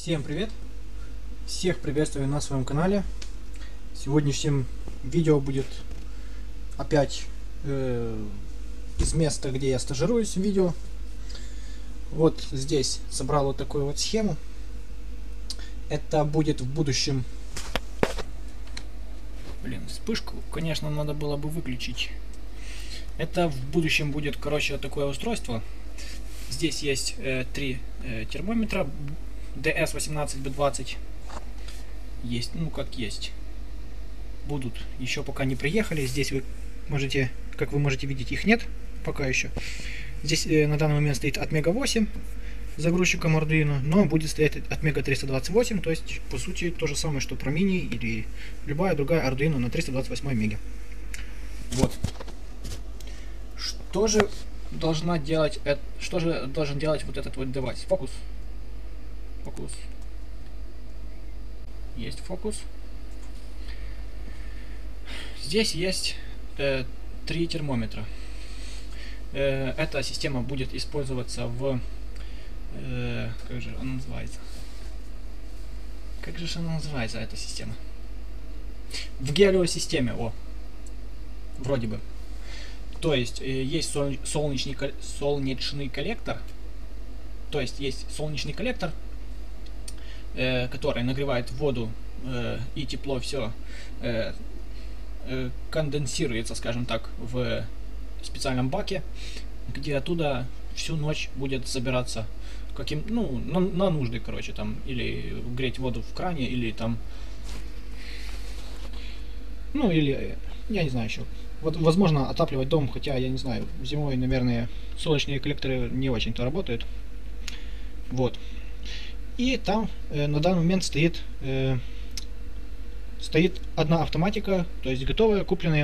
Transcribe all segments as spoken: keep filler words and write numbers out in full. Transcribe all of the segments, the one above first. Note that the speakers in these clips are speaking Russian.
Всем привет! Всех приветствую на своем канале. В сегодняшнем видео будет опять э, из места, где я стажируюсь, видео. Вот здесь собрал вот такую вот схему. Это будет в будущем... Блин, вспышку, конечно, надо было бы выключить. Это в будущем будет, короче, такое устройство. Здесь есть э, три э, термометра. ди эс восемнадцать би двадцать есть, ну как есть. Будут, еще пока не приехали. Здесь вы можете, как вы можете видеть, их нет пока еще. Здесь э, на данный момент стоит от Мега восемь загрузчиком Arduino, но будет стоять от Мега триста двадцать восемь, то есть по сути то же самое, что про мини или любая другая Arduino на триста двадцать восемь мега. Вот. Что же должна делать, что же должен делать вот этот вот девайс? Фокус. Фокус. Есть фокус. Здесь есть э, три термометра. Э, эта система будет использоваться в... Э, как же она называется? Как же она называется, эта система? В гелиосистеме, о. Вроде бы. То есть э, есть соль, солнечный, солнечный коллектор. То есть есть солнечный коллектор, э, который нагревает воду э, и тепло, все э, э, конденсируется, скажем так, в специальном баке, где оттуда всю ночь будет собираться каким, ну, на, на нужды, короче, там, или греть воду в кране, или там, ну, или, я не знаю еще. Вот, возможно, отапливать дом, хотя, я не знаю, зимой, наверное, солнечные коллекторы не очень-то работают. Вот. И там э, на данный момент стоит э, стоит одна автоматика, то есть готовая, купленная.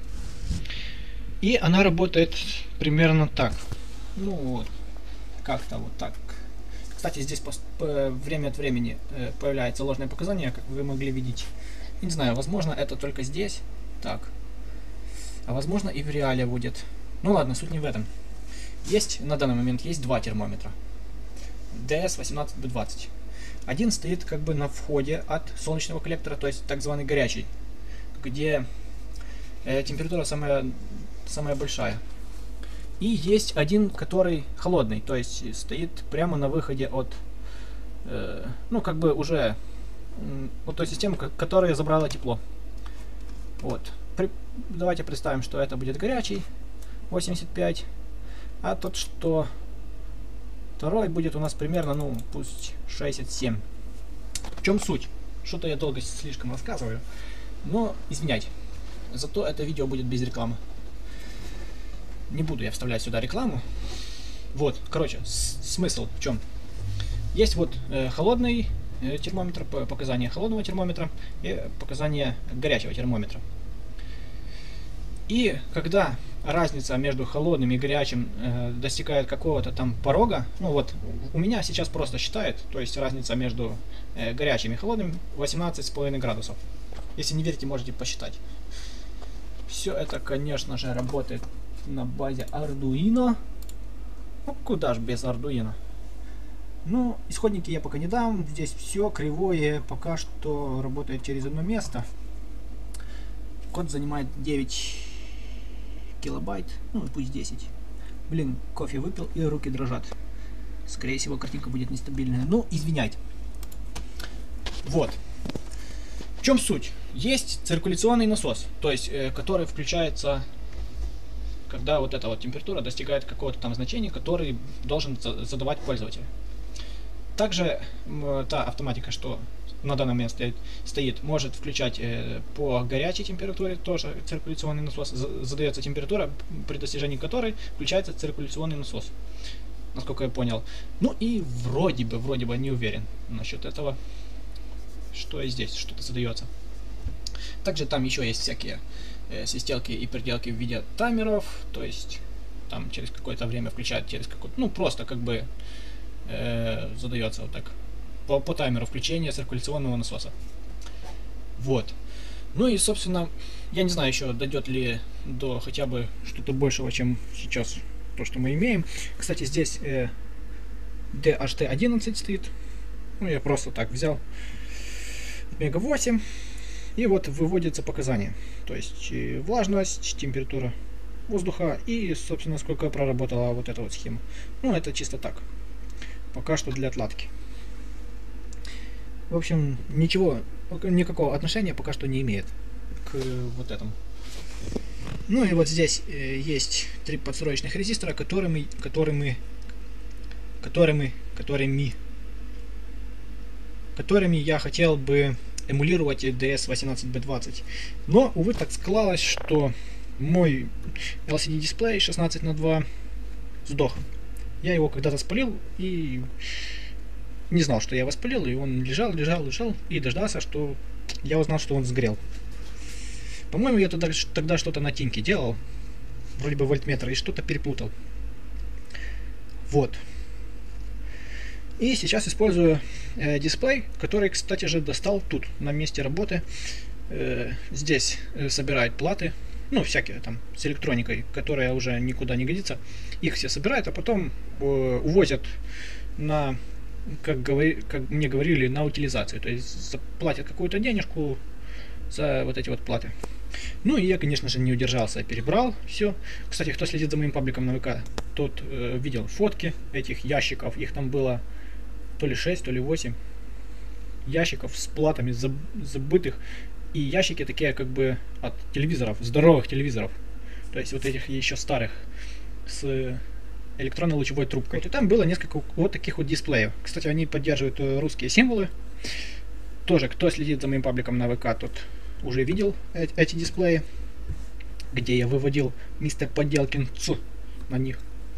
И она работает примерно так. Ну вот. Как-то вот так. Кстати, здесь по, по, время от времени э, появляется ложное показание, как вы могли видеть. Не знаю, возможно, это только здесь. Так. А возможно и в реале будет. Ну ладно, суть не в этом. Есть на данный момент есть два термометра. ди эс восемнадцать би двадцать. Один стоит как бы на входе от солнечного коллектора, то есть так званый горячий, где э, температура самая, самая большая. И есть один, который холодный, то есть стоит прямо на выходе от, э, ну как бы уже э, от той системы, которая забрала тепло. Вот. При, давайте представим, что это будет горячий восемьдесят пять, а тот, что второй будет у нас примерно, ну, пусть шестьдесят семь. В чем суть? Что-то я долго слишком рассказываю. Но, извиняйте. Зато это видео будет без рекламы. Не буду я вставлять сюда рекламу. Вот, короче, смысл в чем? Есть вот э, холодный э, термометр, показания холодного термометра и показания горячего термометра. И когда разница между холодным и горячим э, достигает какого-то там порога, ну вот у меня сейчас просто считает, то есть разница между э, горячим и холодным восемнадцать с половиной градусов. Если не верите, можете посчитать. Все это, конечно же, работает на базе Arduino. Ну куда ж без Arduino. Ну, исходники я пока не дам. Здесь все кривое, пока что работает через одно место. Код занимает девять килобайт, ну пусть десять. Блин, кофе выпил и руки дрожат. Скорее всего, картинка будет нестабильная. Ну, извиняйте. Вот. В чем суть? Есть циркуляционный насос, то есть, э, который включается, когда вот эта вот температура достигает какого-то там значения, который должен задавать пользователь. Также э, та автоматика, что на данный момент стоит, стоит может включать э, по горячей температуре, тоже циркуляционный насос, задается температура, при достижении которой включается циркуляционный насос, насколько я понял. Ну и вроде бы, вроде бы не уверен насчет этого, что и здесь что-то задается. Также там еще есть всякие э, свистелки и переделки в виде таймеров, то есть там через какое-то время включают, через какое-то, ну просто как бы э, задается вот так. По, по таймеру включения циркуляционного насоса. Вот. Ну и, собственно, я не знаю еще, дойдет ли до хотя бы что-то большего, чем сейчас то, что мы имеем. Кстати, здесь э, ди эйч ти одиннадцать стоит. Ну, я просто так взял мега восемь. И вот выводятся показания. То есть влажность, температура воздуха и, собственно, сколько проработала вот эта вот схема. Ну, это чисто так. Пока что для отладки. В общем, ничего, никакого отношения пока что не имеет к вот этому. Ну и вот здесь э, есть три подстроечных резистора, которыми, которыми, которыми, которыми, которыми я хотел бы эмулировать ди эс восемнадцать би двадцать. Но, увы, так склалось, что мой эл си ди дисплей шестнадцать на два сдох. Я его когда-то спалил и не знал, что я его спалил, и он лежал, лежал, лежал, и дождался, что я узнал, что он сгорел. По-моему, я тогда, тогда что-то на тиньке делал, вроде бы вольтметр, и что-то перепутал. Вот. И сейчас использую э, дисплей, который, кстати же, достал тут, на месте работы. Э, здесь э, собирает платы, ну, всякие там, с электроникой, которая уже никуда не годится. Их все собирают, а потом э, увозят на, как, говори, как мне говорили, на утилизацию. То есть заплатят какую-то денежку за вот эти вот платы. Ну и я, конечно же, не удержался, перебрал все. Кстати, кто следит за моим пабликом на ВК, тот э, видел фотки этих ящиков. Их там было то ли шесть, то ли восемь ящиков с платами заб забытых. И ящики такие как бы от телевизоров, здоровых телевизоров. То есть вот этих еще старых, с электронно-лучевой трубкой. Вот, и там было несколько вот таких вот дисплеев. Кстати, они поддерживают русские символы. Тоже, кто следит за моим пабликом на ВК, тот уже видел эти дисплеи, где я выводил мистер Поделкин Ц на них.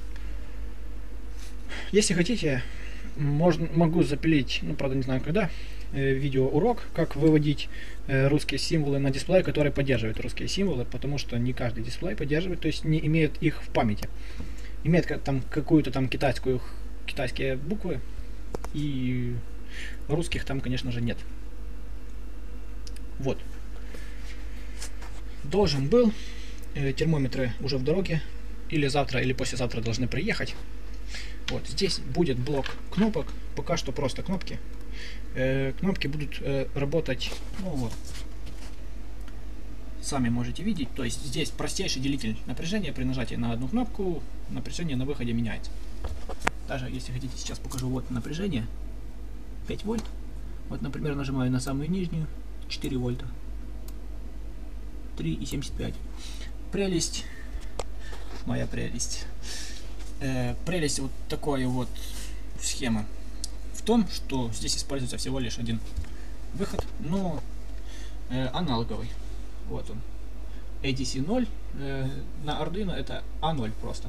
Если хотите, можно, могу запилить, ну правда не знаю когда, э, видеоурок, как выводить э, русские символы на дисплей, который поддерживает русские символы, потому что не каждый дисплей поддерживает, то есть не имеет их в памяти. Имеет там какую-то там китайскую, китайские буквы, и русских там, конечно же, нет. Вот. Должен был, э, термометры уже в дороге, или завтра, или послезавтра должны приехать. Вот здесь будет блок кнопок, пока что просто кнопки. Э, кнопки будут э, работать, ну вот, сами можете видеть. То есть здесь простейший делитель напряжения. При нажатии на одну кнопку напряжение на выходе меняется. Даже если хотите, сейчас покажу. Вот напряжение пять вольт. Вот, например, нажимаю на самую нижнюю, четыре вольта. три и семьдесят пять. Прелесть, моя прелесть. Э, прелесть вот такой вот схемы в том, что здесь используется всего лишь один выход, но э, аналоговый. Вот он. эй ди си ноль. Э, на Arduino это а ноль просто.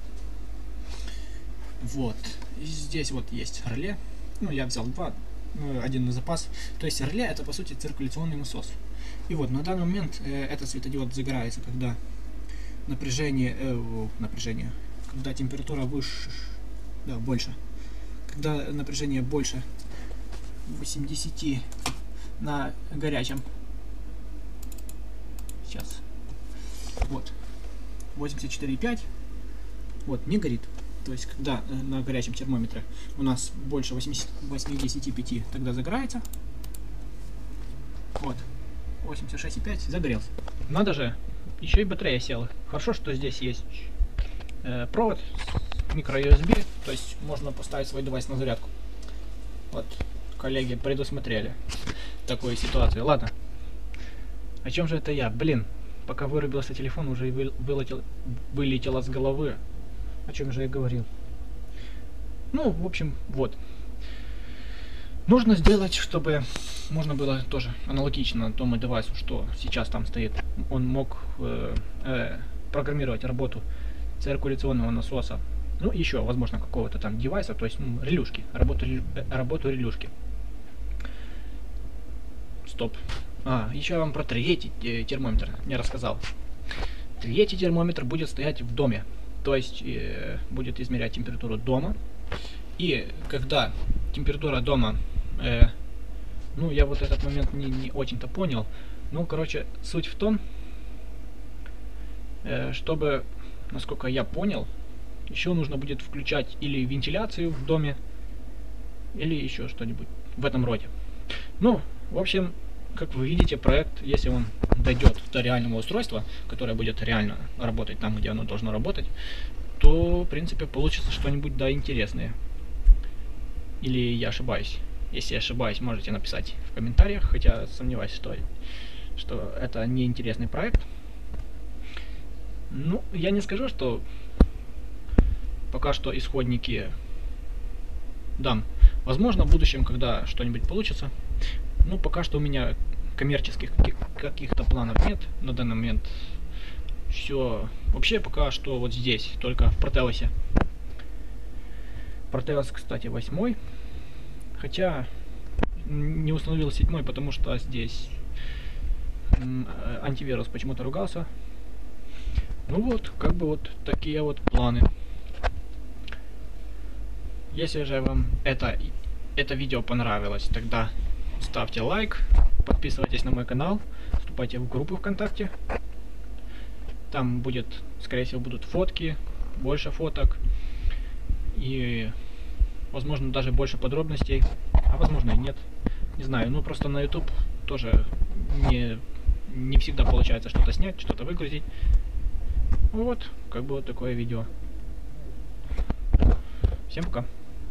Вот. И здесь вот есть реле. Ну, я взял два, один на запас. То есть реле это по сути циркуляционный насос. И вот на данный момент э, этот светодиод загорается, когда напряжение, э, напряжение, когда температура выше, да, больше, когда напряжение больше восьмидесяти на горячем. Сейчас. Вот. восемьдесят четыре и пять. Вот, не горит. То есть, когда э, на горячем термометре у нас больше восьмидесяти пяти, тогда загорается. Вот. восемьдесят шесть и пять загорелся. Надо же, еще и батарея села. Хорошо, что здесь есть э, провод микро ю эс би, то есть можно поставить свой девайс на зарядку. Вот, коллеги предусмотрели такую ситуацию. Ладно. О чем же это я? Блин, пока вырубился телефон, уже и вылетел, вылетело с головы. О чем же я говорил? Ну, в общем, вот. Нужно сделать, чтобы можно было тоже аналогично тому девайсу, что сейчас там стоит. Он мог э, э, программировать работу циркуляционного насоса. Ну, еще, возможно, какого-то там девайса, то есть ну, релюшки, работу, работу релюшки. Стоп. А, еще я вам про третий термометр не рассказал. Третий термометр будет стоять в доме. То есть э, будет измерять температуру дома. И когда температура дома, э, ну я вот этот момент не, не очень-то понял. Ну, короче, суть в том, э, чтобы, насколько я понял, еще нужно будет включать или вентиляцию в доме, или еще что-нибудь. в этом роде. Ну, в общем, как вы видите, проект, если он дойдет до реального устройства, которое будет реально работать там, где оно должно работать, то, в принципе, получится что-нибудь, да, интересное. Или я ошибаюсь? Если я ошибаюсь, можете написать в комментариях, хотя сомневаюсь, что, что это не интересный проект. Ну, я не скажу, что пока что исходники дам. Возможно, в будущем, когда что-нибудь получится. Ну, пока что у меня коммерческих каких-то планов нет на данный момент. Все вообще пока что вот здесь, только в Протелосе. Протелос, кстати, восьмой. Хотя не установил седьмой, потому что здесь антивирус почему-то ругался. Ну вот, как бы вот такие вот планы. Если же вам это, это видео понравилось, тогда ставьте лайк, подписывайтесь на мой канал, вступайте в группу ВКонтакте. Там будет, скорее всего, будут фотки, больше фоток и, возможно, даже больше подробностей, а возможно и нет. Не знаю, ну просто на YouTube тоже не, не всегда получается что-то снять, что-то выгрузить. Вот, как бы вот такое видео. Всем пока.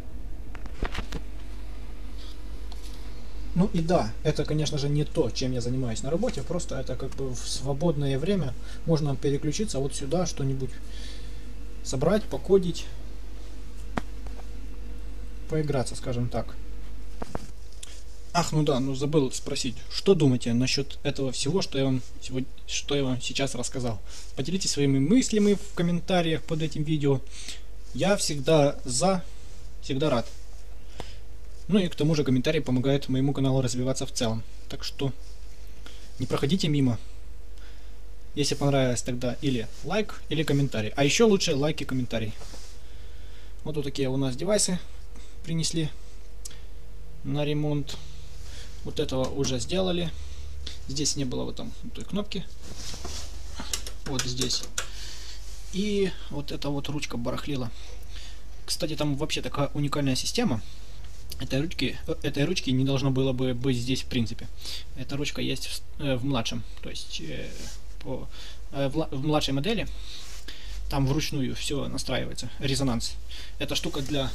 Ну и да, это, конечно же, не то, чем я занимаюсь на работе, просто это как бы в свободное время можно переключиться вот сюда, что-нибудь собрать, покодить, поиграться, скажем так. Ах, ну да, ну забыл спросить, что думаете насчет этого всего, что я вам сегодня, что я вам сейчас рассказал? Поделитесь своими мыслями в комментариях под этим видео. Я всегда за, всегда рад. Ну и к тому же комментарии помогают моему каналу развиваться в целом. Так что не проходите мимо. Если понравилось, тогда или лайк, или комментарий. А еще лучше лайк и комментарий. Вот вот такие у нас девайсы принесли на ремонт. Вот этого уже сделали. Здесь не было вот там той кнопки. Вот здесь. И вот эта вот ручка барахлила. Кстати, там вообще такая уникальная система. Этой ручки, этой ручки не должно было бы быть здесь в принципе. Эта ручка есть в, э, в младшем, то есть э, по, э, в, в младшей модели. Там вручную все настраивается, резонанс. Это штука для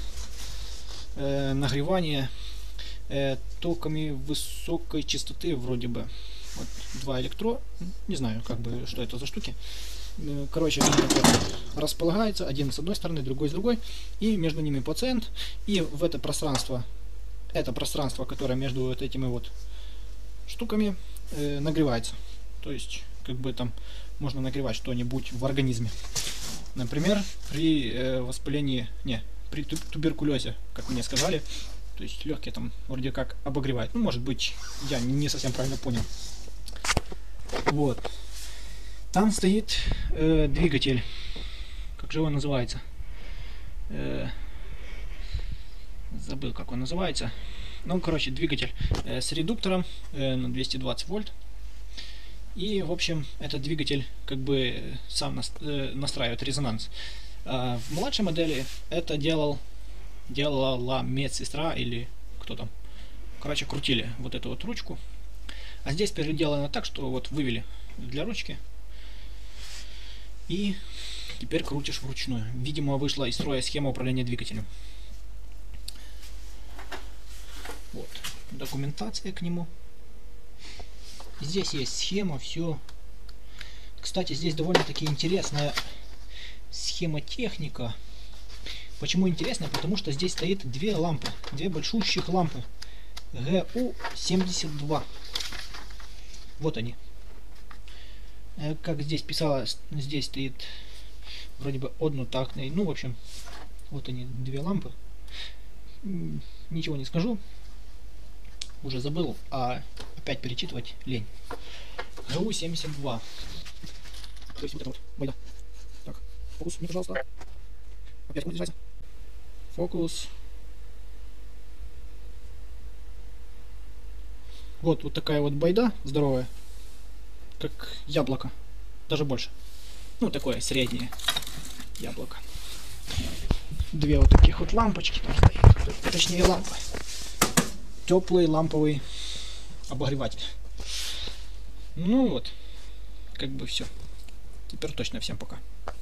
э, нагревания э, токами высокой частоты вроде бы. Вот два электро, не знаю, как бы что это за штуки. Короче, они располагаются один с одной стороны, другой с другой, и между ними пациент, и в это пространство, это пространство, которое между вот этими вот штуками э, нагревается. То есть, как бы там можно нагревать что-нибудь в организме. Например, при э, воспалении, не, при туберкулезе, как мне сказали, то есть легкие там вроде как обогревает. Ну, может быть, я не совсем правильно понял. Вот. Там стоит э, двигатель. Как же он называется? Э, забыл, как он называется. Ну, короче, двигатель э, с редуктором э, на двести двадцать вольт. И, в общем, этот двигатель как бы сам нас, э, настраивает резонанс. А в младшей модели это делал, делала медсестра или кто там. Короче, крутили вот эту вот ручку. А здесь переделано так, что вот вывели для ручки. И теперь крутишь вручную. Видимо, вышла из строя схема управления двигателем. Вот. Документация к нему. Здесь есть схема, все. Кстати, здесь довольно-таки интересная схемотехника. Почему интересная? Потому что здесь стоит две лампы. Две большущих лампы. Г У семьдесят два. Вот они. Как здесь писалось, здесь стоит вроде бы однотактный. Ну, в общем, вот они, две лампы. Ничего не скажу. Уже забыл, а опять перечитывать лень. Г У семьдесят два. То есть вот это вот байда. Так, фокус мне, пожалуйста. Опять куда держаться. Фокус. Вот, вот такая вот байда здоровая. Как яблоко. Даже больше. Ну, такое среднее яблоко. Две вот таких вот лампочки там стоят. Точнее, лампы. теплый ламповый обогреватель. Ну вот, как бы все. Теперь точно всем пока.